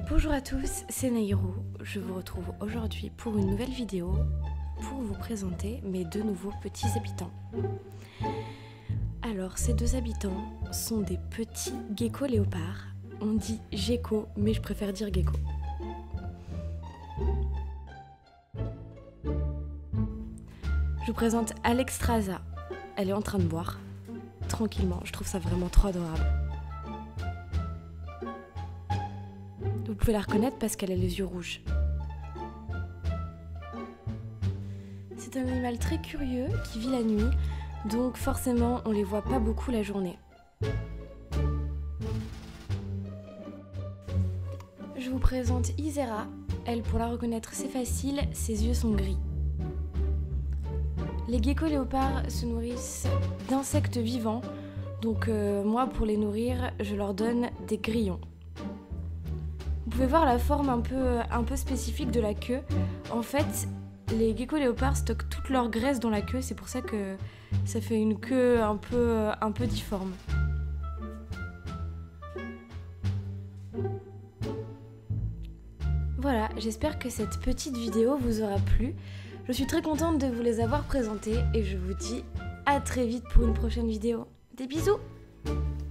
Bonjour à tous, c'est Naïrou. Je vous retrouve aujourd'hui pour une nouvelle vidéo pour vous présenter mes deux nouveaux petits habitants. Alors, ces deux habitants sont des petits geckos léopards. On dit gecko, mais je préfère dire gecko. Je vous présente Alexstrasza. Elle est en train de boire, tranquillement. Je trouve ça vraiment trop adorable. Vous pouvez la reconnaître parce qu'elle a les yeux rouges. C'est un animal très curieux qui vit la nuit, donc forcément on les voit pas beaucoup la journée. Je vous présente Isera. Elle, pour la reconnaître, c'est facile, ses yeux sont gris. Les geckos léopards se nourrissent d'insectes vivants, donc moi, pour les nourrir, je leur donne des grillons. Vous pouvez voir la forme un peu spécifique de la queue. En fait, les geckos léopards stockent toute leur graisse dans la queue, c'est pour ça que ça fait une queue un peu difforme. Voilà, j'espère que cette petite vidéo vous aura plu. Je suis très contente de vous les avoir présentés et je vous dis à très vite pour une prochaine vidéo. Des bisous!